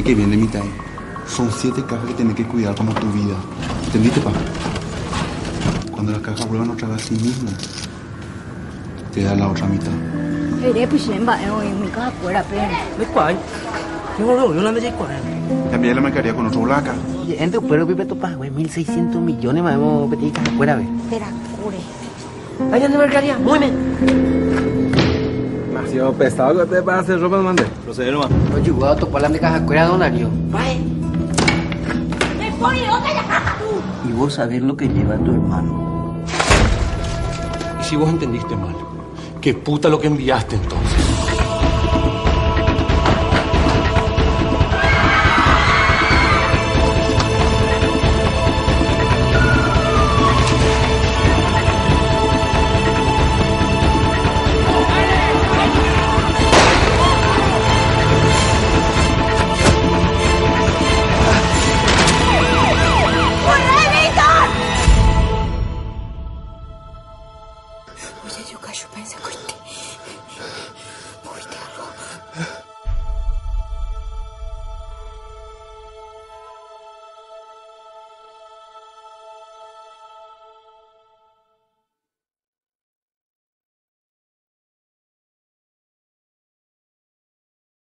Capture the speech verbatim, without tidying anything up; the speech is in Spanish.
que viene mitad. Son siete cajas que tenés que cuidar como tu vida. ¿Entendiste, pa? Cuando las cajas vuelvan otra vez a sí mismas, te da la otra mitad. Pero pues en va en mi casa fuera pena. Mấy quái. Nhưng mà yo làm gì quái. Cambié la mercadería con otro blanca. Oye, en tu pueblo vive tu pa, güey, mil seiscientos millones más hemos pedido fuera, güey. Espera, cure. Vayan de mercadería, muy bien. Demasiado pesado que te vas a hacer ropa, mande. Procede nomás. Oye, voy a topar la de caja fuera, don Darío. Vaya. ¿Me pone dónde la caja tú? Y vos sabés lo que lleva tu hermano. Y si vos entendiste mal, ¿qué puta lo que enviaste entonces?